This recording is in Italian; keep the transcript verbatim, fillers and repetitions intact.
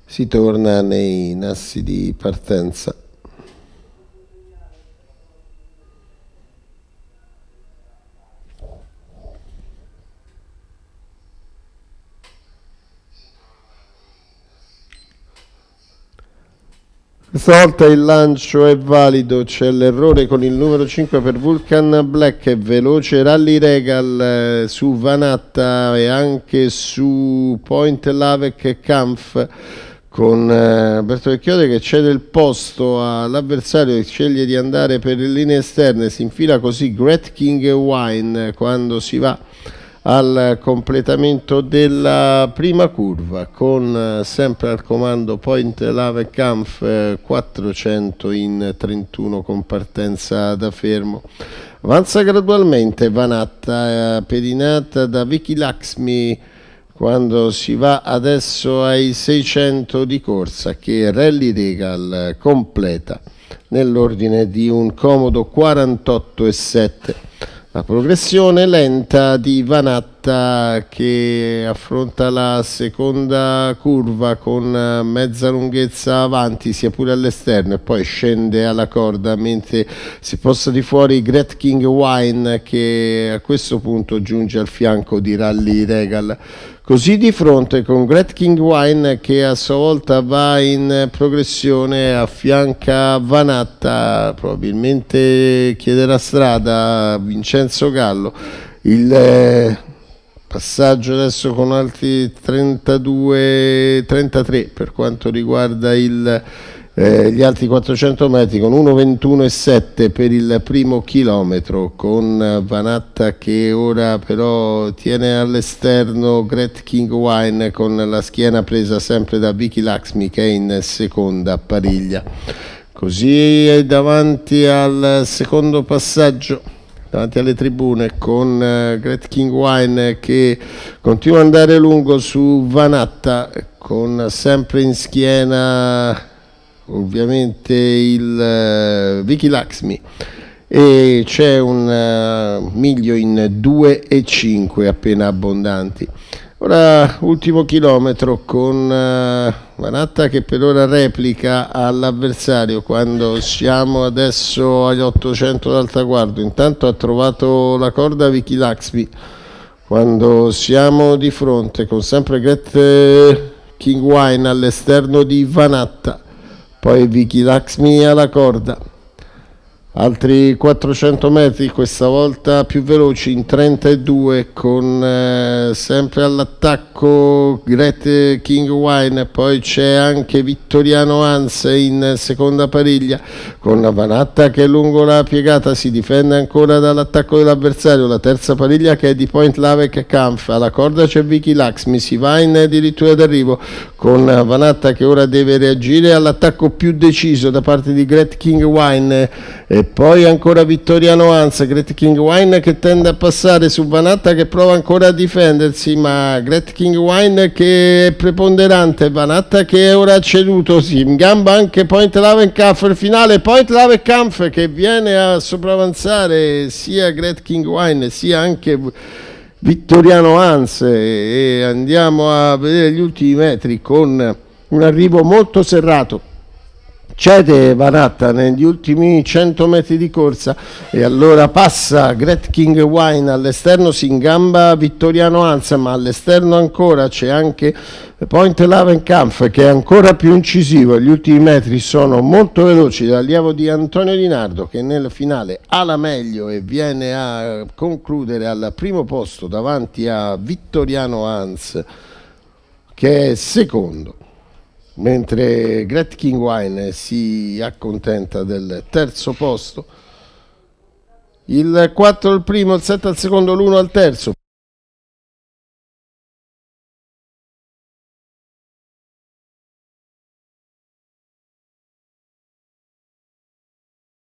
Si torna nei nassi di partenza. Questa volta il lancio è valido, c'è l'errore con il numero cinque per Vulcan Black, è veloce Rally Regal eh, su Vanatta e anche su Point Lavec e Kampf, con eh, Alberto Vecchiote che cede il posto all'avversario e sceglie di andare per le linee esterne. Si infila così Great King Wine quando si va al completamento della prima curva, con eh, sempre al comando Point Lavec Kampf eh, quattrocento in trentuno con partenza da fermo. Avanza gradualmente Vanatta, eh, pedinata da Vicky Laxmi quando si va adesso ai seicento di corsa, che Rally Regal eh, completa nell'ordine di un comodo quarantotto e sette. La progressione lenta di Vanatta che affronta la seconda curva con mezza lunghezza avanti sia pure all'esterno e poi scende alla corda, mentre si posta di fuori Great King Wine che a questo punto giunge al fianco di Rally Regal. Così di fronte con Great King Wine che a sua volta va in progressione, affianca Vanatta, probabilmente chiederà strada a Vincenzo Gallo. Il eh, passaggio adesso con altri trentadue trentatré per quanto riguarda il Eh, gli altri quattrocento metri, con uno ventuno e sette per il primo chilometro, con Vanatta che ora però tiene all'esterno Great King Wine con la schiena presa sempre da Vicky Laxmi che è in seconda pariglia. Così è davanti al secondo passaggio, davanti alle tribune, con uh, Great King Wine che continua ad andare lungo su Vanatta, con sempre in schiena ovviamente il uh, Vicky Laxmi, e c'è un uh, miglio in due e cinque appena abbondanti. Ora ultimo chilometro con uh, Vanatta che per ora replica all'avversario quando siamo adesso agli ottocento dal traguardo. Intanto ha trovato la corda Vicky Laxmi quando siamo di fronte con sempre Great King Wine all'esterno di Vanatta, poi Vicky Laxmi alla corda, altri quattrocento metri, questa volta più veloci in trentadue, con eh, sempre all'attacco Great King Wine, poi c'è anche Vittoriano Hans in seconda pariglia, con Vanatta che lungo la piegata si difende ancora dall'attacco dell'avversario, la terza pariglia che è di Point Lavec Kampf, alla corda c'è Vicky Laxmi, si va in addirittura d'arrivo con Vanatta che ora deve reagire all'attacco più deciso da parte di Great King Wine, e poi ancora Vittoriano Hans. Great King Wine che tende a passare su Vanatta che prova ancora a difendersi, ma Great King Wine che è preponderante, Vanatta che è ora ceduto, si ingamba anche Point Lavec Kampf, il finale Point Lavec Kampf che viene a sopravanzare sia Great King Wine sia anche Vittoriano Hans, e andiamo a vedere gli ultimi metri con un arrivo molto serrato. Cede Vanatta negli ultimi cento metri di corsa e allora passa Great King Wine, all'esterno si ingamba Vittoriano Hans, ma all'esterno ancora c'è anche Point Lavec Kampf che è ancora più incisivo. Gli ultimi metri sono molto veloci, l'allievo di Antonio Di Nardo che nel finale ha la meglio e viene a concludere al primo posto davanti a Vittoriano Hans che è secondo, mentre Great King Wine si accontenta del terzo posto. Il quattro al primo, il sette al secondo, l'uno al terzo.